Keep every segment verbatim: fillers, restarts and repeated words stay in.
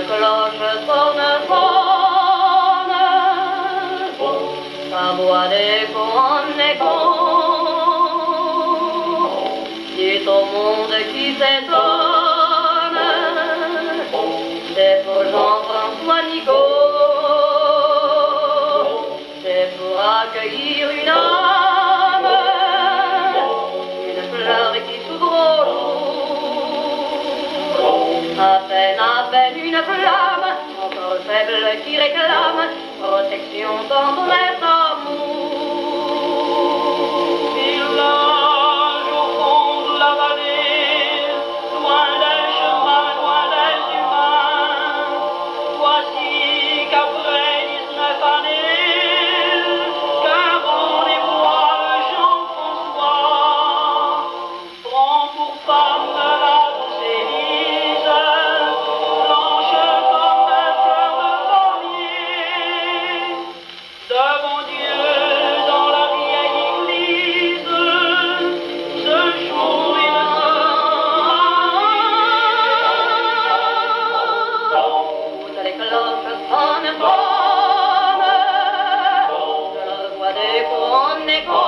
cloche sonne, sonne, sa voix d'écho en écho, dit au monde qui s'étonne, c'est pour Jean-François Nicot, c'est pour accueillir une âme, une fleur qui s'ouvre au jour, à peine, à peine une flamme, encore faible qui réclame protection, tendresse, amour. Village au fond de la vallée, loin des chemins, loin des humains, voici qu'après dix-neuf années, qu'un rendez-vous le Jean-François prend pour femme la douce Élise, blanche comme un fleur de pommier, devant Dieu dans la vieille église, ce jour il Toutes les cloches sonnent, sonnent, je le vois d'écho en écho,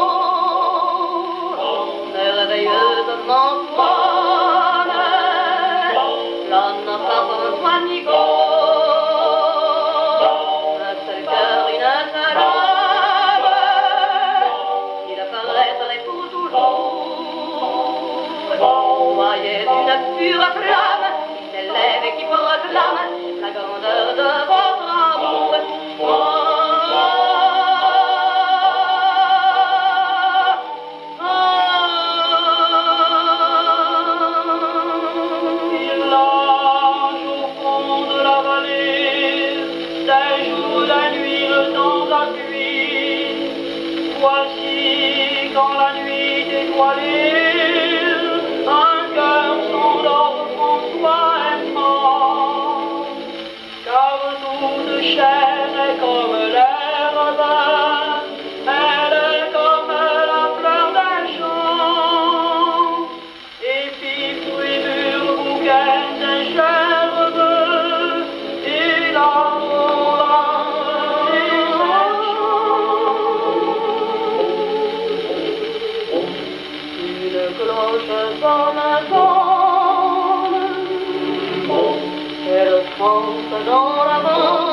merveilleusement sonne l'homme par François Nicot, un seul cœur, une seule âme, il apparaîtrait pour toujours. Voyez une pure flamme qui s'élève et qui proclame la grandeur de votre amour. Oh, village au fond de la vallée, des jours, la nuit, le temps appuie. Voici quand la nuit étoilée, un cœur s'endort, François aimant, car toute chair est comme l'herbe, elle est comme la fleur d'un champ, et puis fruit mûr, bouquet des gerbes, et l'amour et une cloche sonne, sonne, elle chante dans la vente.